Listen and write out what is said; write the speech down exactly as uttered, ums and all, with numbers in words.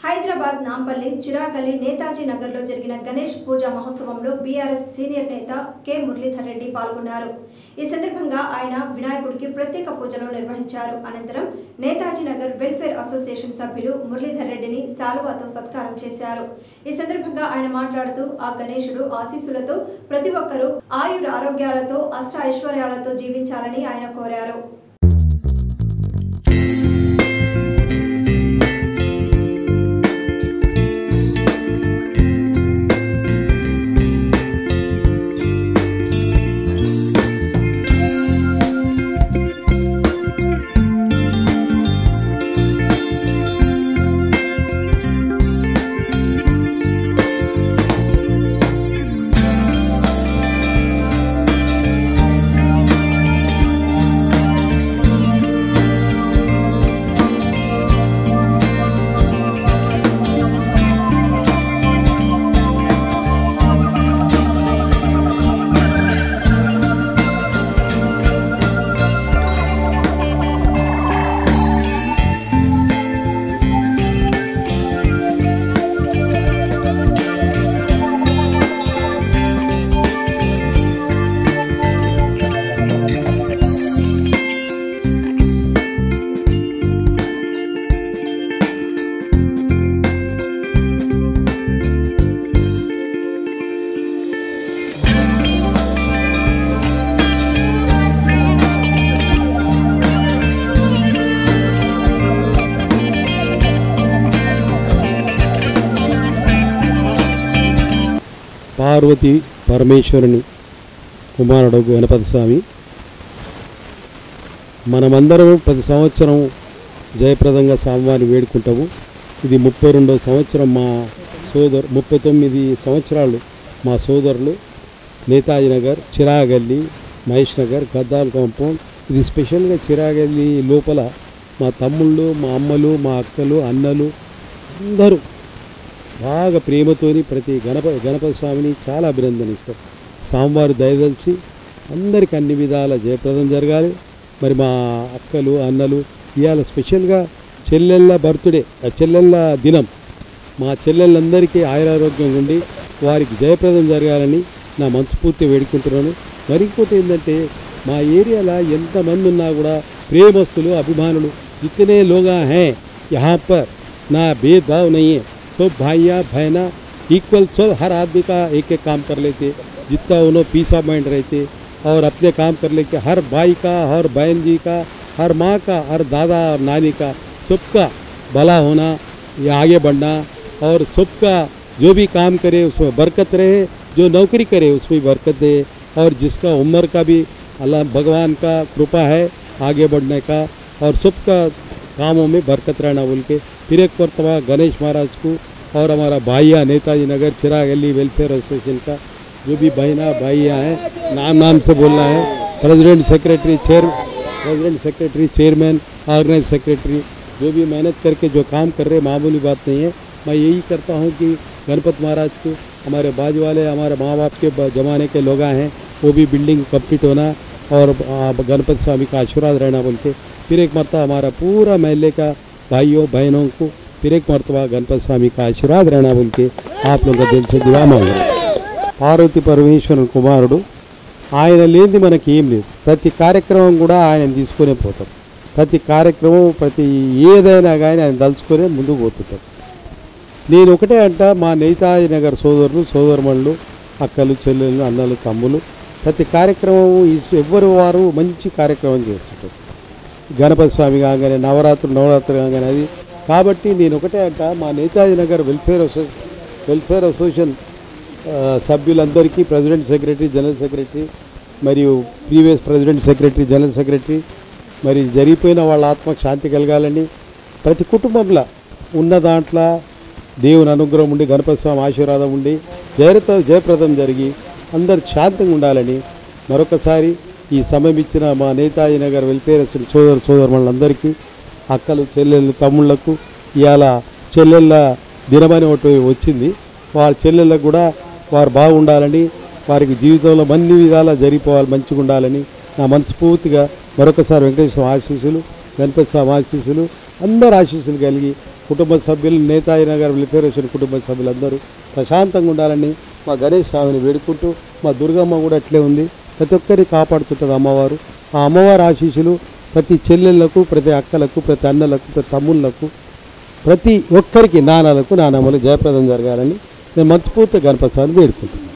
హైదరాబాద్ నాంపల్లి చిరాగల్లి నేతాజీ నగర్లో జరిగిన గణేష్ పూజా మహోత్సవంలో బీఆర్ఎస్ సీనియర్ నేత కె మురళీధర్ రెడ్డి పాల్గొన్నారు. ఈ సందర్భంగా ఆయన వినాయకుడికి ప్రత్యేక పూజలు నిర్వహించారు. అనంతరం నేతాజీ నగర్ వెల్ఫేర్ అసోసియేషన్ సభ్యులు మురళీధర్ రెడ్డిని శాలువాతో సత్కారం చేశారు. ఈ సందర్భంగా ఆయన మాట్లాడుతూ ఆ గణేశుడు ఆశీస్సులతో ప్రతి ఒక్కరూ ఆయుర ఆరోగ్యాలతో అష్ట ఐశ్వర్యాలతో జీవించాలని ఆయన కోరారు. పార్వతి పరమేశ్వరుని కుమారుడు గణపతి స్వామి మనమందరం ప్రతి సంవత్సరం జయప్రదంగా స్వామివారిని వేడుకుంటాము. ఇది ముప్పై రెండవ సంవత్సరం. మా సోదరు ముప్పై తొమ్మిది సంవత్సరాలు మా సోదరులు నేతాజీ నగర్, చిరాగల్లి, మహేష్ నగర్, గద్దాల్ కాంపౌండ్. ఇది స్పెషల్గా చిరాగల్లి లోపల మా తమ్ముళ్ళు, మా అమ్మలు, మా అక్కలు, అన్నలు అందరూ బాగా ప్రేమతోని ప్రతి గణప గణపతి స్వామిని చాలా అభినందనిస్తారు. స్వామివారు దయదలిచి అందరికీ అన్ని విధాల జయప్రదం జరగాలి. మరి మా అక్కలు, అన్నలు ఇవాళ స్పెషల్గా చెల్లెళ్ళ బర్త్డే, చెల్లెళ్ళ దినం, మా చెల్లెళ్ళందరికీ ఆయురారోగ్యం ఉండి వారికి జయప్రదం జరగాలని నా మనస్ఫూర్తి వేడుకుంటున్నాను. మరి ఇంకోటి ఏంటంటే మా ఏరియాలో ఎంతమంది ఉన్నా కూడా ప్రేమస్తులు, అభిమానులు जितने लोग हैं यहाँ पर ना भेदभाव नहीं है. सब भाइयाँ बहना इक्वल, सब हर आदमी का एक एक काम कर लेते, जितना उन्होंने पीस ऑफ माइंड रहते और अपने काम कर लेते. हर भाई का, हर बहन जी का, हर माँ का, हर दादा और नानी का, सबका भला होना, ये आगे बढ़ना और सबका जो भी काम करे उसमें बरकत रहे, जो नौकरी करे उसमें बरकत दे और जिसका उम्र का भी अल्लाह भगवान का कृपा है आगे बढ़ने का और सबका कामों में बरकत रहना बोल के फिर एक मरतबा गणेश महाराज को और हमारा भाइया नेताजी नगर चिरागल्ली वेलफेयर एसोसिएशन का जो भी बहना भाइयाँ हैं, नाम नाम से बोलना है. President secretary, chair president secretary, chairman, organize secretary जो भी मेहनत करके जो काम कर रहे, मामूली बात नहीं है. मैं यही करता हूँ कि गणपति महाराज को हमारे बाजू वाले हमारे माँ बाप के ज़माने के लोग हैं, वो भी बिल्डिंग कंप्लीट होना और गणपति स्वामी का आशीर्वाद रहना बोल के फिर एक मरतबा हमारा पूरा महल्ले का भाइयों बहनों को फिर एक मरतबा गणपति स्वामी का आशीर्वाद रहना बोल के आप लोगों का दिल से दुआ मांगे. పార్వతి పరమేశ్వరుని కుమారుడు, ఆయన లేనిది మనకి ఏం లేదు. ప్రతి కార్యక్రమం కూడా ఆయన తీసుకునే పోతాం. ప్రతి కార్యక్రమం ప్రతి ఏదైనా కానీ ఆయన తలుచుకునే ముందుకు పోతుంటాం. నేను ఒకటే అంట, మా నేతాజీ నగర్ సోదరులు, సోదరుమణులు, అక్కలు, చెల్లెళ్ళు, అన్నలు, తమ్ములు ప్రతి కార్యక్రమం ఎవ్వరు వారు మంచి కార్యక్రమం చేస్తుంటారు. గణపతి స్వామి కాగానే, నవరాత్రులు నవరాత్రులు కాగానే అది. కాబట్టి నేను ఒకటే అంట, మా నేతాజీ నగర్ వెల్ఫేర్ అసో వెల్ఫేర్ అసోసియేషన్ సభ్యులందరికీ, ప్రెసిడెంట్ సెక్రటరీ, జనరల్ సెక్రటరీ మరియు previous president secretary, general secretary మరి జరిగిపోయిన వాళ్ళ ఆత్మకు శాంతి కలగాలని, ప్రతి కుటుంబంలో ఉన్న దాంట్లో దేవుని అనుగ్రహం ఉండి, గణపతి స్వామి ఆశీర్వాదం ఉండి జయత జయప్రదం జరిగి అందరు శాంతంగా ఉండాలని మరొకసారి ఈ సమయం ఇచ్చిన మా నేతాజీ నగర్ వెల్ఫేర్ సోదరు సోదరులందరికీ, అక్కలు, చెల్లెళ్ళు, తమ్ముళ్లకు ఇవాళ చెల్లెళ్ళ దినమని ఒకటి వచ్చింది. వాళ్ళ చెల్లెళ్ళకు కూడా వారు బాగుండాలని, వారికి జీవితంలో అన్ని విధాలా జరిగిపోవాలి, మంచిగా ఉండాలని నా మనస్ఫూర్తిగా మరొకసారి వెంకటేశ్వర ఆశీస్సులు, గణపతి స్వామి ఆశీస్సులు, అందరు ఆశీస్సులు కలిగి కుటుంబ సభ్యులు నేతాజీ నగర్ వెల్ఫేర్ కుటుంబ సభ్యులందరూ ప్రశాంతంగా ఉండాలని మా గణేష్ స్వామిని వేడుకుంటూ మా దుర్గమ్మ కూడా అట్లే ఉంది, ప్రతి ఒక్కరిని కాపాడుతుంటుంది అమ్మవారు. ఆ అమ్మవారి ఆశీస్సులు ప్రతి చెల్లెళ్లకు, ప్రతి అక్కలకు, ప్రతి అన్నలకు, ప్రతి తమ్ముళ్లకు, ప్రతి ఒక్కరికి నాన్నలకు నానమ్మలు జయప్రదం జరగాలని నేను మనస్ఫూర్తిగా గణపతి స్వామిని వేడుకుంటున్నాను.